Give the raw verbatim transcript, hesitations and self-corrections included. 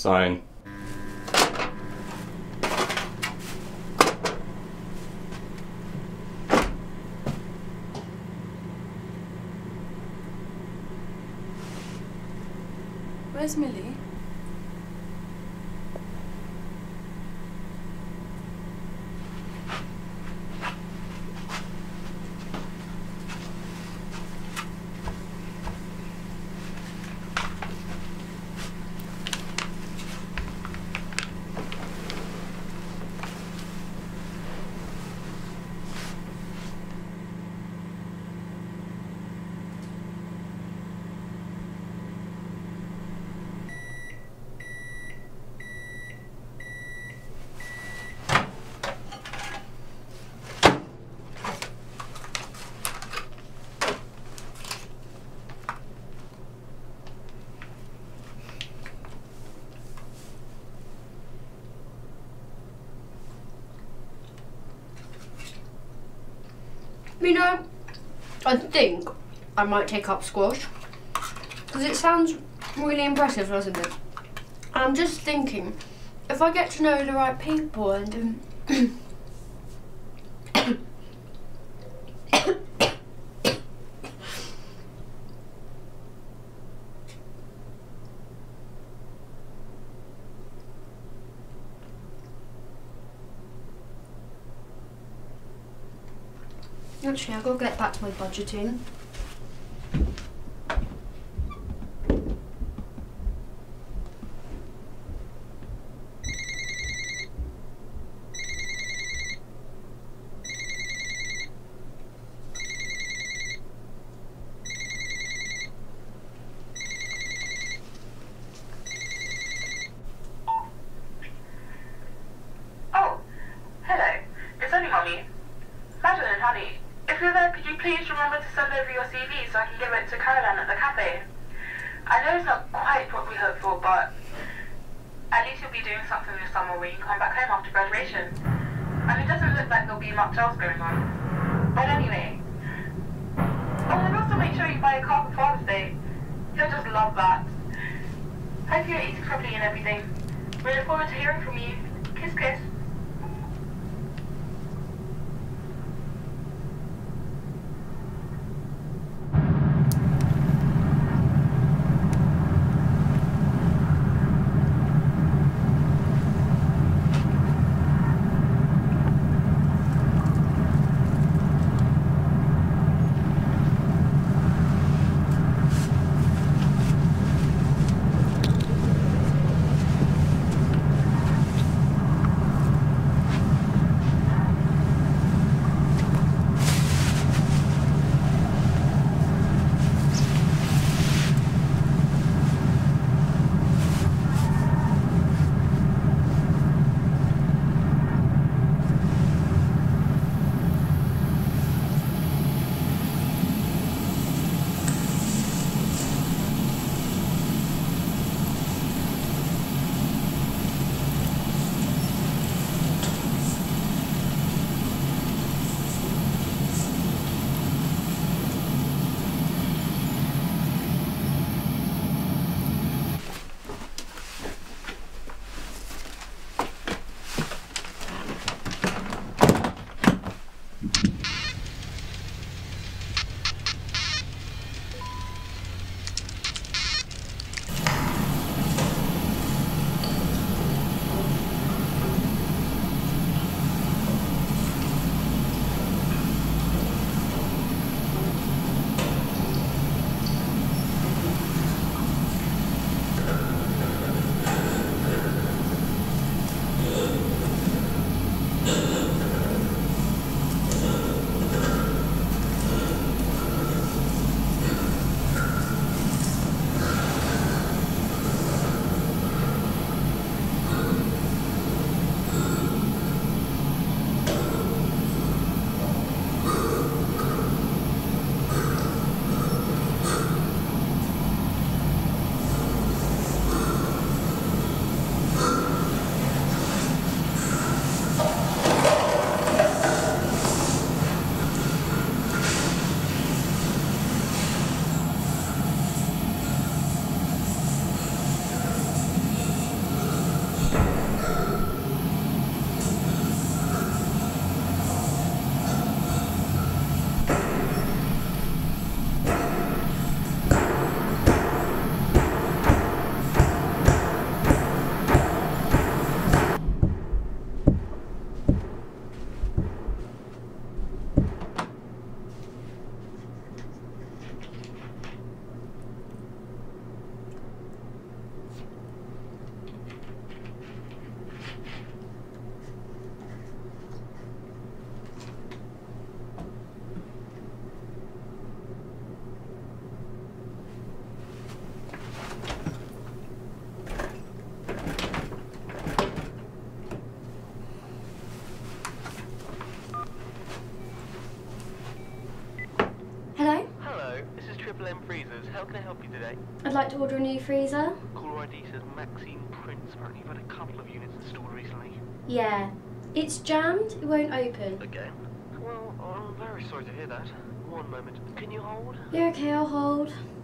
sign. Where's Millie? You know, I think I might take up squash because it sounds really impressive, doesn't it? And I'm just thinking, if I get to know the right people and um, actually, I've got to get back to my budgeting. Oh, hello. It's only Mummy. Madeline, honey. If you're there, could you please remember to send over your C V so I can give it to Caroline at the cafe? I know it's not quite what we hoped for, but at least you'll be doing something this summer where you can come back home after graduation. And it doesn't look like there'll be much else going on. But anyway. Oh, and also make sure you buy a car for Father's Day. He'll just love that. Hope you're eating properly and everything. We look forward to hearing from you. Kiss, kiss. can I help you today? I'd like to order a new freezer. Caller I D says Maxine Prince. Apparently you've had a couple of units installed recently. Yeah. It's jammed, it won't open. Again? Well, I'm very sorry to hear that. One moment. Can you hold? Yeah, okay, I'll hold.